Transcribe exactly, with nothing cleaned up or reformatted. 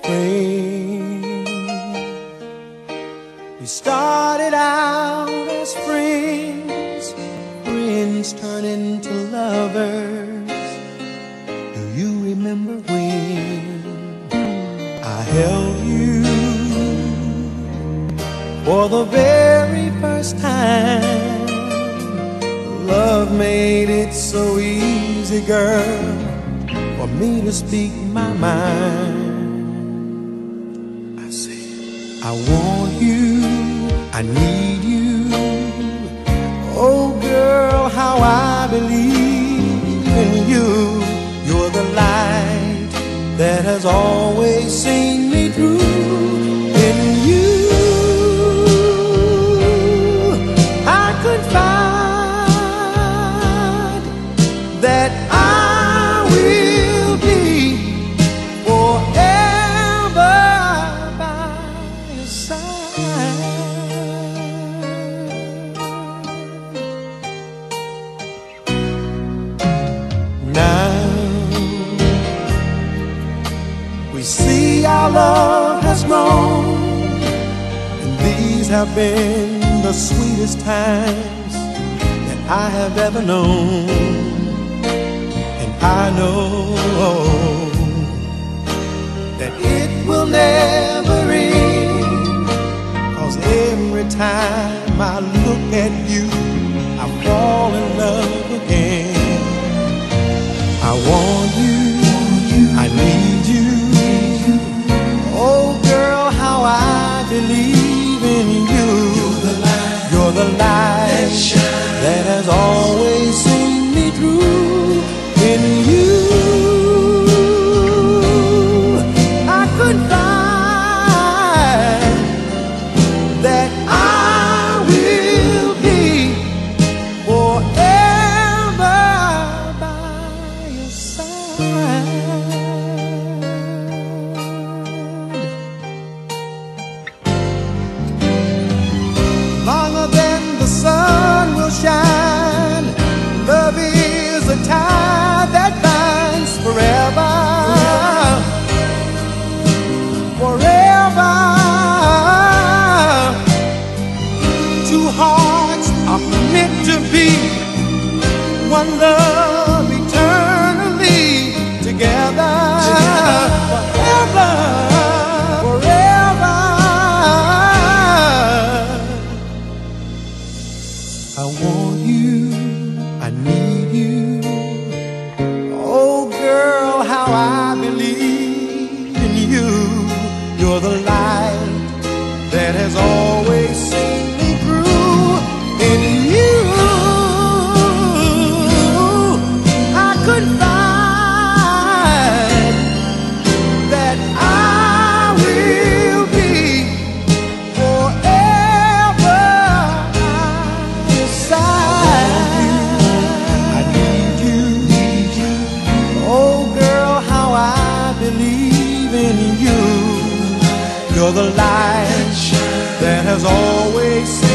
spring. We started out as friends, friends turn into lovers. Do you remember when I held you for the very first time? Love made it so easy, girl, for me to speak my mind. I said, I want you, I need you. Oh girl, how I believe in you. You're the light that has always seen me through. In you I could find that I will be forever by your side. Now we see our love has grown, and these have been the sweetest times that I have ever known. And I know that it will never end, 'cause every time I look at you, I fall in love again. I want you, I need you. Oh girl, how I believe in you. You're the light, you're the light that has always seen me through. In you I could find that I will be forever by your side. Longer than the sun will shine, love is a tide that binds forever, forever. Two hearts are meant to be, one love eternally together, forever, forever. I want you, I need you. Oh girl, how I believe in you. You're the light that has always seen me through. In you I could find that I will be forever by your side. I need you, need you. Oh girl, how I believe in you. You're the light that has always